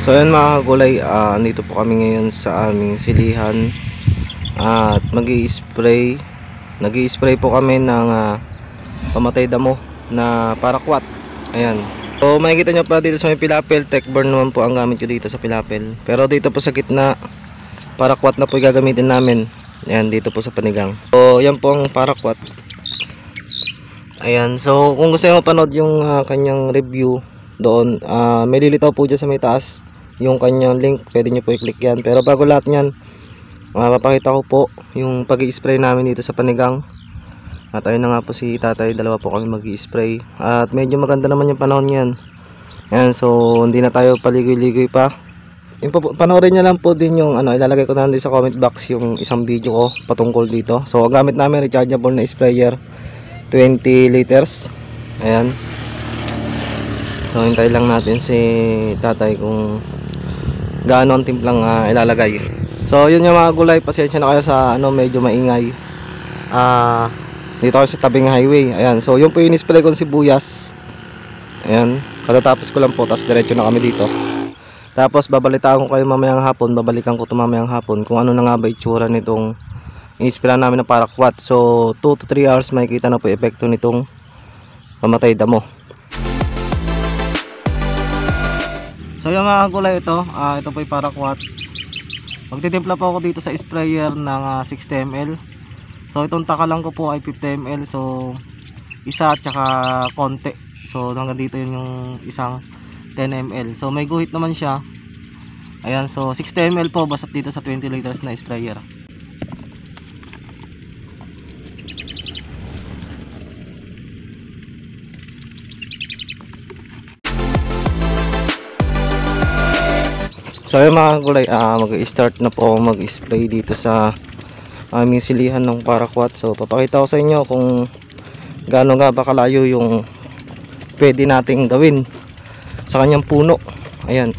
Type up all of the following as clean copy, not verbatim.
So ayan mga kagulay, andito po kami ngayon sa aming silihan at nag-i-spray po kami ng pamatay damo na paraquat. Ayan. So makikita nyo pa dito sa may pilapel, Techburn naman po ang gamit ko dito sa pilapel. Pero dito po sa gitna, paraquat na po yung gagamitin namin. Ayan, dito po sa panigang. So yan po ang paraquat. Ayan, so kung gusto nyo mapanood yung kanyang review doon, may lilitaw po dyan sa may taas yung kanyang link, pwede nyo po i-click yan. Pero bago lahat yan, mapapakita ko po yung pag-i-spray namin dito sa panigang. At ayun na nga po si tatay, dalawa po kami mag-i-spray. At medyo maganda naman yung panahon yan. Ayan, so hindi na tayo paligoy-ligoy pa. Panoorin nyo lang po din yung ilalagay ko na din sa comment box yung isang video ko patungkol dito. So ang gamit namin rechargeable na sprayer, 20 liters. Ayan. So hintay lang natin si tatay kung gaano ang timplang ilalagay. So yun yung mga gulay, pasensya na kayo sa medyo maingay. Dito ako sa tabing highway. Ayan, so yun po yung in-spray kong sibuyas. Ayan, katatapos ko lang po, tapos diretso na kami dito. Tapos babalitaan ko kayo mamayang hapon, babalikan ko ito mamayang hapon kung ano na nga ba itsura nitong in-spray namin na paraquat. So 2 to 3 hours makikita na po yung epekto nitong pamatay damo. So yung mga gulay ito po yung paraquat. Magtitimpla po ako dito sa sprayer ng 60 ml. So itong takalang ko po ay 50 ml. So isa at saka konti. So hanggang dito yun yung isang 10 ml. So may guhit naman siya. Ayan, so 60 ml po basta dito sa 20 liters na sprayer. So ayun mga gulay, mag-start na po ako mag-spray dito sa aming silihan ng paraquat. So papakita ko sa inyo kung gaano nga ba kalayo yung pwede nating gawin sa kanyang puno. Ayan.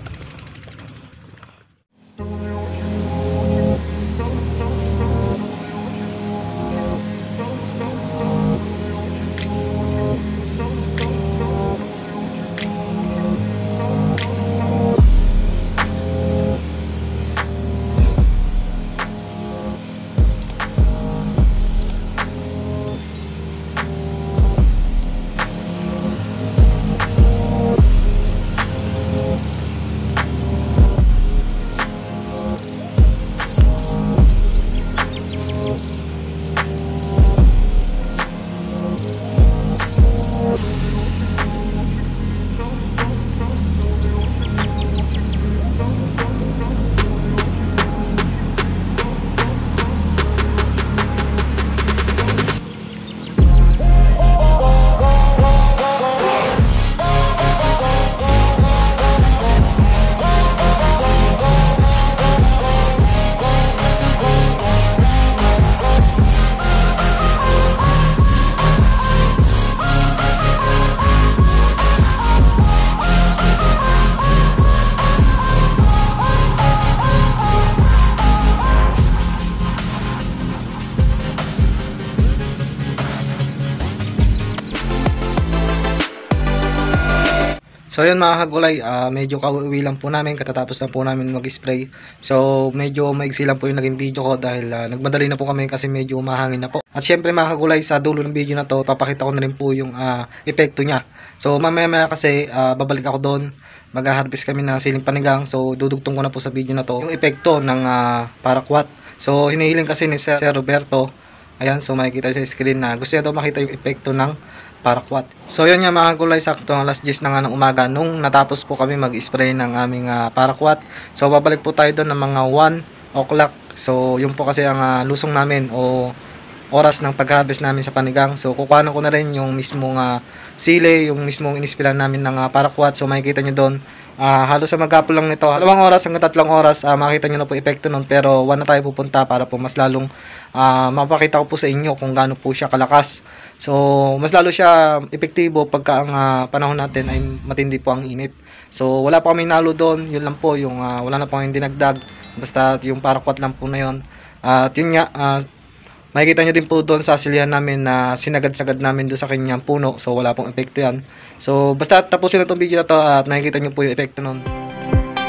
So yun mga kagulay, medyo kauwi lang po namin, katatapos na po namin mag-spray. So medyo maigsi lang po yung naging video ko dahil nagmadali na po kami kasi medyo umahangin na po. At syempre mga kagulay, sa dulo ng video na to, papakita ko na rin po yung epekto niya. So mamaya kasi babalik ako doon, mag-harvest kami ng siling panigang. So dudugtong ko na po sa video na to yung epekto ng paraquat. So hinihiling kasi ni Sir Roberto, ayan, so makikita sa screen na gusto niya daw makita yung epekto ng paraquat. So yun nga mga gulay, sakto ang alas 10 na nga ng umaga nung natapos po kami mag-spray ng aming paraquat. So babalik po tayo doon ng mga 1 o'clock. So yun po kasi ang lusong namin o oras ng pag-harvest namin sa panigang. So kukuhanan ko na rin yung mismong sili, yung mismong inispilan namin ng paraquat. So makikita nyo doon, halos sa maghapon lang nito, 2 oras hanggang 3 oras, makita nyo na po epekto nun. Pero 1 na tayo pupunta para po mas lalong mapakita ko po sa inyo kung gaano po siya kalakas. So mas lalo siya epektibo pagka ang panahon natin ay matindi po ang init. So wala pa kami nalo doon, yun lang po yung wala na po kami dinagdag, basta yung paraquat lang po na yun. At yun nga, makikita nyo din po doon sa silihan namin na sinagad-sagad namin doon sa kanyang puno. So wala pong epekto yan. So basta tapusin na itong video na to at nakikita nyo po yung epekto nun.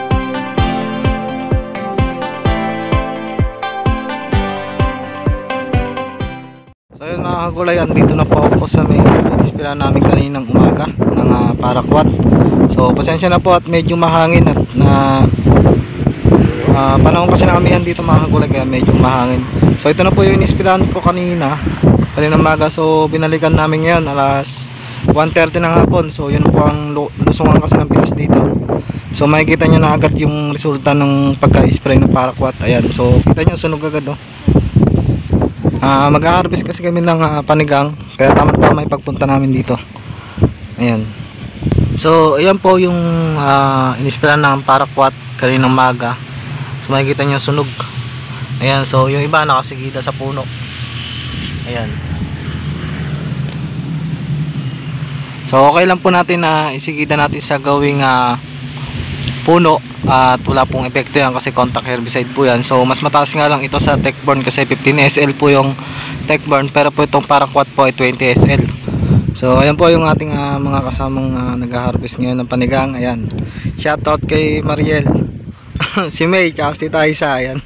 So yun mga kagulay, andito na po ako sa may ispira namin kaninang umaga ng paraquat. So pasensya na po at medyo mahangin at panahon kasi na kamihan dito mga kagulay, kaya medyo mahangin. So ito na po yung inispirahan ko kaninang umaga. So binalikan namin ngayon alas 1:30 ng hapon. So yun po ang lusungan kasi ng pitas dito. So makikita nyo na agad yung resulta ng pagka-spray ng paraquat. Ayan, so kita nyo sunog agad oh. Mag-harvest kasi kami ng panigang, kaya tama-tama ipagpunta namin dito. Ayan. So ayan po yung inispirahan ng paraquat kaninang umaga. So makikita nyo sunog. Ayan, so yung iba nakasigida sa puno. Ayan. So okay lang po natin na isigida natin sa gawing puno at wala pong epekto yan kasi contact herbicide po yan. So mas mataas nga lang ito sa Techburn kasi 15 SL po yung Techburn, pero po itong paraquat po ay 20 SL. So ayan po yung ating mga kasamang nag-harvest ngayon ng panigang. Ayan, shoutout kay Mariel si May tsaka si Taisa. Ayan.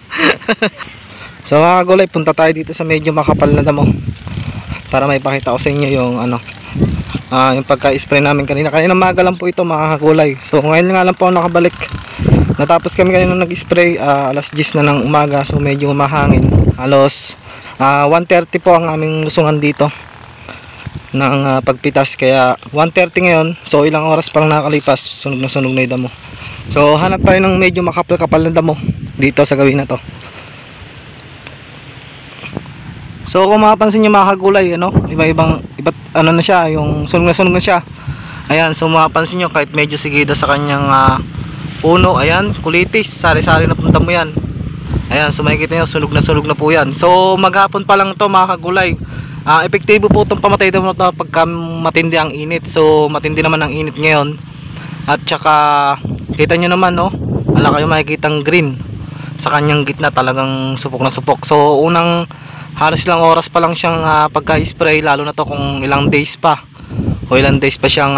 So mga gulay, punta tayo dito sa medyo makapal na damo para may pakita ko sa inyo yung yung pagka-spray namin kanina umaga lang po ito mga kagulay. So ngayon nga lang po ako nakabalik, natapos kami kanina nag-spray alas 10 na ng umaga. So medyo mahangin, halos 1:30 po ang aming lusungan dito ng pagpitas, kaya 1:30 ngayon. So ilang oras pa lang nakalipas, sunog na yung damo. So hanap tayo ng medyo makapal-kapal na damo dito sa gawin na to. So kung mapapansin nyo mga kagulay, iba't ano na siya, yung sunog na siya. Ayan, so mapapansin nyo kahit medyo sigida sa kanyang puno. Ayan, kulitis, sari-sari na punta mo yan. Ayan, so makikita nyo sunog na po yan. So maghapon pa lang to mga kagulay. Epektibo po itong pamatay damo to pagka matindi ang init. So matindi naman ang init ngayon. At saka kita nyo naman wala kayo makikitang green sa kanyang gitna, talagang supok na supok. So unang halos ilang oras pa lang siyang pagka-spray, lalo na to kung ilang days pa siyang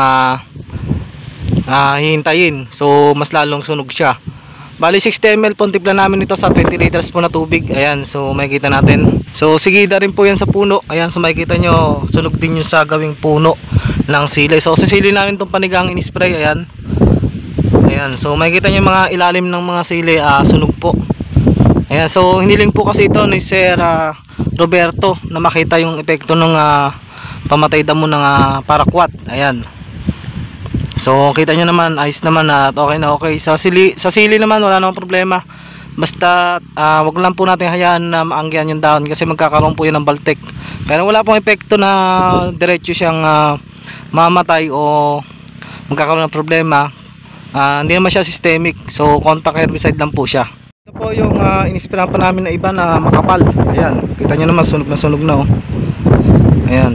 hihintayin. So mas lalong sunog siya. Bali 60 ml po timpla namin ito sa 20 liters po na tubig. Ayan, so makikita natin. So sigida rin po yan sa puno. Ayan, so makikita nyo sunog din yung sa gawing puno ng sili. So sa sili namin itong panigang in-spray. Ayan. Ayan, so makikita nyo mga ilalim ng mga sili, sunog po. Ayan, so hiniling po kasi ito ni Sir Roberto na makita yung epekto ng pamatay damo ng paraquat. Ayan. So kita nyo naman, ayos naman at okay na okay. Sa sili naman wala namang problema. Basta wag lang po natin hayaan na maanggihan yung dahon kasi magkakaroon po yun ng baltek. Pero wala pong epekto na diretso siyang mamatay o magkakaroon ng problema. Hindi naman siya systemic. So contact herbicide lang po siya. Ito po yung inispirahan pa namin na iba na makapal. Ayan, kita nyo naman sunog na oh. Ayan.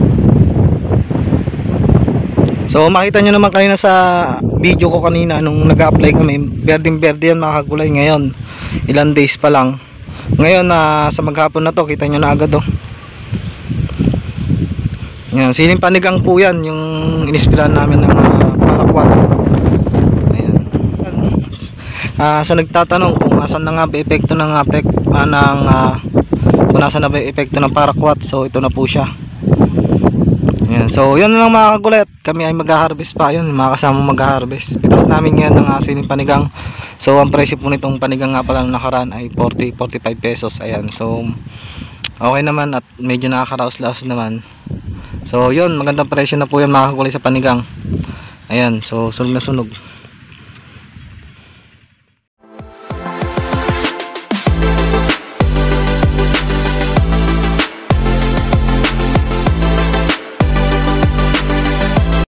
So makita nyo naman kanina sa video ko kanina nung nag-apply kami, berdeng-berde yan mga kagulay. Ngayon ilang days pa lang. Ngayon sa maghapon na to, kita nyo na agad oh. Ayan, siling panigang po yan yung inispirahan namin ng paraquat. Sa nagtatanong kung asan na nga ba epekto ng kung asan na ba epekto ng paraquat, so ito na po siya. Ayan, so yun lang mga kagulay, kami ay mag-harvest pa. Yun, mga kasama mag-harvest. Pitas namin yan ng siling panigang. So ang presyo po nitong panigang nga pala nakaraan ay 40-45 pesos. Ayan, so okay naman at medyo nakakaraos-laos naman. So yun, magandang presyo na po yan mga kagulay sa panigang. Ayan, so sunog na sunog.